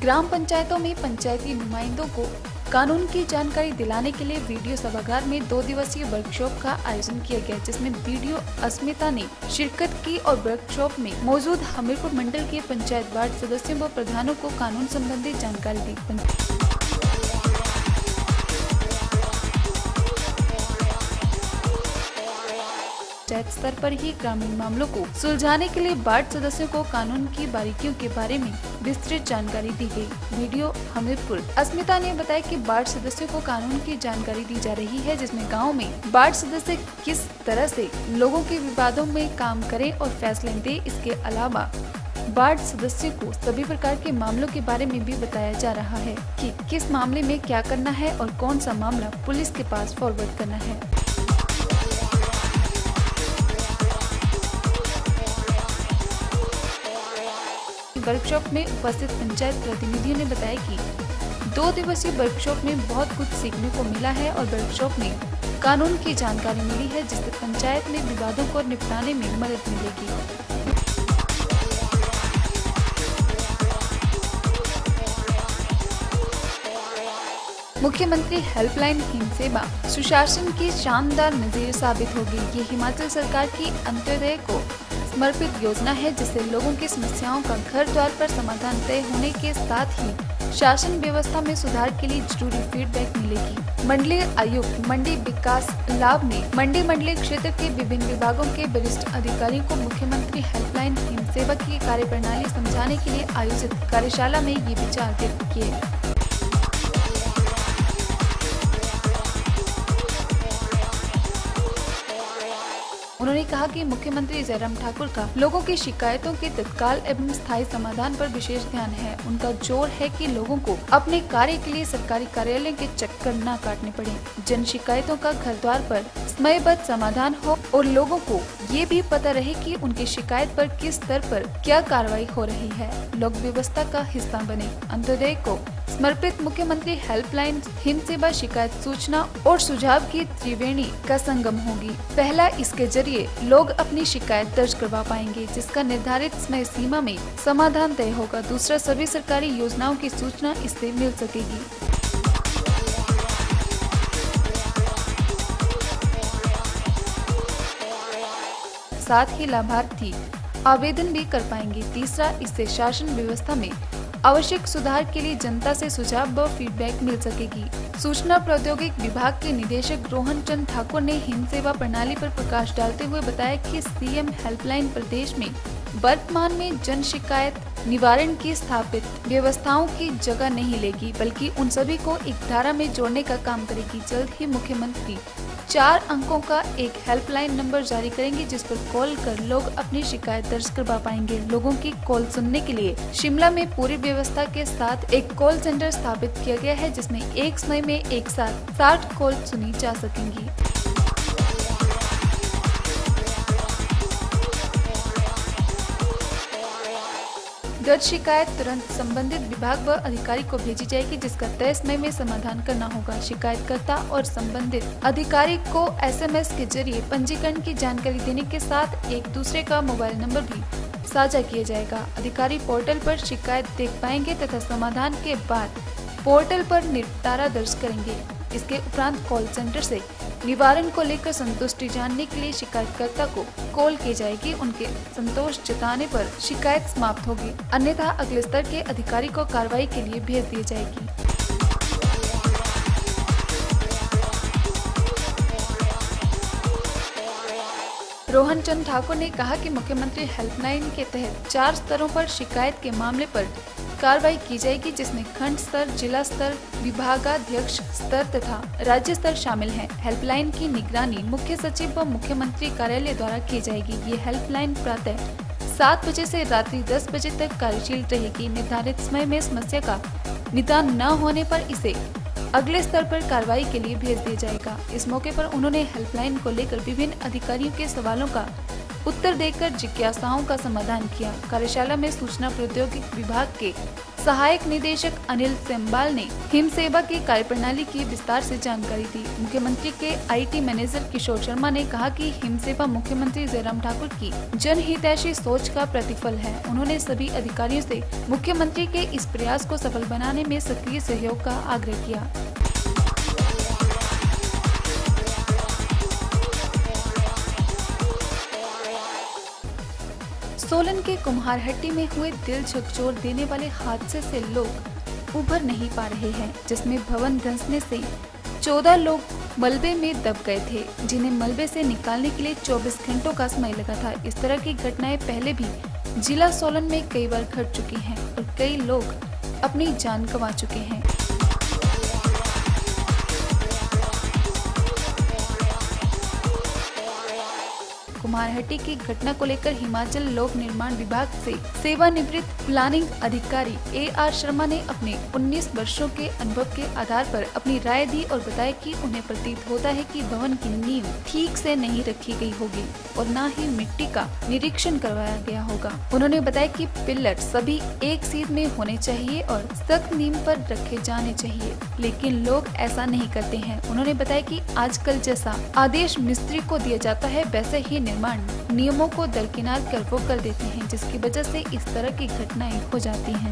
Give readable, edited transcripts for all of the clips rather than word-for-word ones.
ग्राम पंचायतों में पंचायती नुमाइंदों को कानून की जानकारी दिलाने के लिए वीडियो सभागार में 2 दिवसीय वर्कशॉप का आयोजन किया गया, जिसमें वीडियो अस्मिता ने शिरकत की और वर्कशॉप में मौजूद हमीरपुर मंडल के पंचायत वार्ड सदस्यों व प्रधानों को कानून संबंधी जानकारी दी। पंचायत स्तर पर ही ग्रामीण मामलों को सुलझाने के लिए वार्ड सदस्यों को कानून की बारीकियों के बारे में विस्तृत जानकारी दी गई। वीडियो हमीरपुर अस्मिता ने बताया कि वार्ड सदस्यों को कानून की जानकारी दी जा रही है, जिसमें गांव में वार्ड सदस्य किस तरह से लोगों के विवादों में काम करें और फैसले दें। इसके अलावा वार्ड सदस्यों को सभी प्रकार के मामलों के बारे में भी बताया जा रहा है कि किस मामले में क्या करना है और कौन सा मामला पुलिस के पास फॉरवर्ड करना है। वर्कशॉप में उपस्थित पंचायत प्रतिनिधियों ने बताया कि 2 दिवसीय वर्कशॉप में बहुत कुछ सीखने को मिला है और वर्कशॉप में कानून की जानकारी मिली है, जिससे पंचायत में विवादों को निपटाने में मदद मिलेगी। मुख्यमंत्री हेल्पलाइन हिम सेवा सुशासन की शानदार नजीर साबित होगी। ये हिमाचल सरकार की अंत्योदय को समर्पित योजना है, जिससे लोगों की समस्याओं का घर द्वार पर समाधान तय होने के साथ ही शासन व्यवस्था में सुधार के लिए जरूरी फीडबैक मिलेगी। मंडलीय आयुक्त मंडी विकास लाभ ने मंडी मंडलीय क्षेत्र के विभिन्न विभागों के वरिष्ठ अधिकारियों को मुख्यमंत्री हेल्पलाइन हिम सेवा की कार्यप्रणाली समझाने के लिए आयोजित कार्यशाला में ये विचार व्यक्त किए। उन्होंने कहा कि मुख्यमंत्री जयराम ठाकुर का लोगों की शिकायतों के तत्काल एवं स्थायी समाधान पर विशेष ध्यान है। उनका जोर है कि लोगों को अपने कार्य के लिए सरकारी कार्यालय के चक्कर न काटने पड़े, जन शिकायतों का घर द्वार पर समयबद्ध समाधान हो और लोगों को ये भी पता रहे कि उनकी शिकायत पर किस स्तर पर क्या कार्रवाई हो रही है। लोक व्यवस्था का हिस्सा बने। अंत्योदय को समर्पित मुख्यमंत्री हेल्पलाइन हिम सेवा शिकायत सूचना और सुझाव की त्रिवेणी का संगम होगी। पहला, इसके जरिए लोग अपनी शिकायत दर्ज करवा पाएंगे, जिसका निर्धारित समय सीमा में समाधान तय होगा। दूसरा, सभी सरकारी योजनाओं की सूचना इससे मिल सकेगी। साथ ही लाभार्थी आवेदन भी कर पाएंगे। तीसरा, इससे शासन व्यवस्था में आवश्यक सुधार के लिए जनता से सुझाव व फीडबैक मिल सकेगी। सूचना प्रौद्योगिकी विभाग के निदेशक रोहन चंद ठाकुर ने हिम सेवा प्रणाली पर प्रकाश डालते हुए बताया कि सीएम हेल्पलाइन प्रदेश में वर्तमान में जन शिकायत निवारण की स्थापित व्यवस्थाओं की जगह नहीं लेगी, बल्कि उन सभी को एक धारा में जोड़ने का काम करेगी। जल्द ही मुख्यमंत्री 4 अंकों का एक हेल्पलाइन नंबर जारी करेंगे, जिस पर कॉल कर लोग अपनी शिकायत दर्ज करवा पाएंगे। लोगों की कॉल सुनने के लिए शिमला में पूरी व्यवस्था के साथ एक कॉल सेंटर स्थापित किया गया है, जिसमें एक समय में एक साथ 60 कॉल सुनी जा सकेंगी। दर्ज शिकायत तुरंत संबंधित विभाग व अधिकारी को भेजी जाएगी, जिसका तय समय में समाधान करना होगा। शिकायतकर्ता और संबंधित अधिकारी को एसएमएस के जरिए पंजीकरण की जानकारी देने के साथ एक दूसरे का मोबाइल नंबर भी साझा किया जाएगा। अधिकारी पोर्टल पर शिकायत देख पाएंगे तथा समाधान के बाद पोर्टल पर निपटारा दर्ज करेंगे। इसके उपरांत कॉल सेंटर से निवारण को लेकर संतुष्टि जानने के लिए शिकायतकर्ता को कॉल की जाएगी। उनके संतोष जताने पर शिकायत समाप्त होगी, अन्यथा अगले स्तर के अधिकारी को कार्रवाई के लिए भेज दी जाएगी। रोहन चंद ठाकुर ने कहा कि मुख्यमंत्री हेल्पलाइन के तहत 4 स्तरों पर शिकायत के मामले पर कार्रवाई की जाएगी, जिसमें खंड स्तर, जिला स्तर, विभागाध्यक्ष स्तर तथा राज्य स्तर शामिल हैं। हेल्पलाइन की निगरानी मुख्य सचिव व मुख्यमंत्री कार्यालय द्वारा की जाएगी। ये हेल्पलाइन प्रातः 7 बजे से रात्रि 10 बजे तक कार्यशील रहेगी। निर्धारित समय में समस्या का निदान न होने पर इसे अगले स्तर पर कार्रवाई के लिए भेज दिया जाएगा। इस मौके पर उन्होंने हेल्पलाइन को लेकर विभिन्न अधिकारियों के सवालों का उत्तर देकर जिज्ञासाओं का समाधान किया। कार्यशाला में सूचना प्रौद्योगिकी विभाग के सहायक निदेशक अनिल सेम्बाल ने हिम सेवा की कार्यप्रणाली की विस्तार से जानकारी दी। मुख्यमंत्री के IT मैनेजर किशोर शर्मा ने कहा कि हिम सेवा मुख्यमंत्री जयराम ठाकुर की जनहितैषी सोच का प्रतिफल है। उन्होंने सभी अधिकारियों से मुख्यमंत्री के इस प्रयास को सफल बनाने में सक्रिय सहयोग का आग्रह किया। सोलन के कुम्हारहट्टी में हुए दिल झकझोर देने वाले हादसे से लोग उभर नहीं पा रहे हैं, जिसमें भवन धंसने से 14 लोग मलबे में दब गए थे, जिन्हें मलबे से निकालने के लिए 24 घंटों का समय लगा था। इस तरह की घटनाएं पहले भी जिला सोलन में कई बार घट चुकी हैं और कई लोग अपनी जान गंवा चुके हैं। कुम्हारहट्टी की घटना को लेकर हिमाचल लोक निर्माण विभाग से सेवानिवृत्त प्लानिंग अधिकारी AR शर्मा ने अपने 19 वर्षों के अनुभव के आधार पर अपनी राय दी और बताया कि उन्हें प्रतीत होता है कि भवन की नींव ठीक से नहीं रखी गई होगी और न ही मिट्टी का निरीक्षण करवाया गया होगा। उन्होंने बताया कि पिलर सभी एक सीध में होने चाहिए और सख्त नींव पर रखे जाने चाहिए, लेकिन लोग ऐसा नहीं करते हैं। उन्होंने बताया कि आजकल जैसा आदेश मिस्त्री को दिया जाता है, वैसे ही निर्माण नियमों को दरकिनार कर वो कर देते हैं, जिसकी वजह से इस तरह की घटनाएं हो जाती हैं।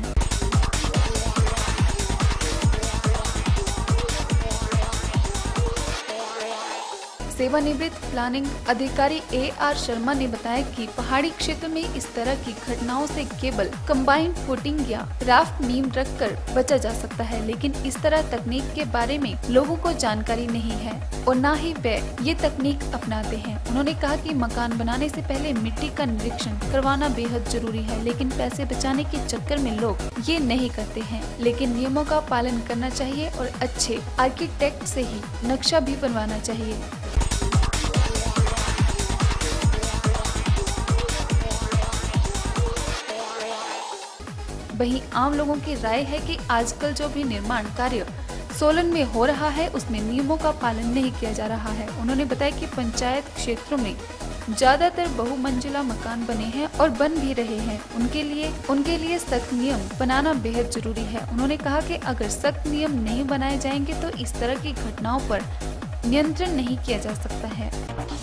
सेवानिवृत्त प्लानिंग अधिकारी AR शर्मा ने बताया कि पहाड़ी क्षेत्र में इस तरह की घटनाओं से केवल कंबाइंड फुटिंग या राफ्ट नींव रखकर बचा जा सकता है, लेकिन इस तरह तकनीक के बारे में लोगों को जानकारी नहीं है और न ही वे ये तकनीक अपनाते हैं। उन्होंने कहा कि मकान बनाने से पहले मिट्टी का निरीक्षण करवाना बेहद जरूरी है, लेकिन पैसे बचाने के चक्कर में लोग ये नहीं करते हैं। लेकिन नियमों का पालन करना चाहिए और अच्छे आर्किटेक्ट से ही नक्शा भी बनवाना चाहिए। वहीं आम लोगों की राय है कि आजकल जो भी निर्माण कार्य सोलन में हो रहा है उसमें नियमों का पालन नहीं किया जा रहा है। उन्होंने बताया कि पंचायत क्षेत्रों में ज्यादातर बहुमंजिला मकान बने हैं और बन भी रहे हैं। उनके लिए सख्त नियम बनाना बेहद जरूरी है। उन्होंने कहा कि अगर सख्त नियम नहीं बनाए जाएंगे तो इस तरह की घटनाओं पर नियंत्रण नहीं किया जा सकता है।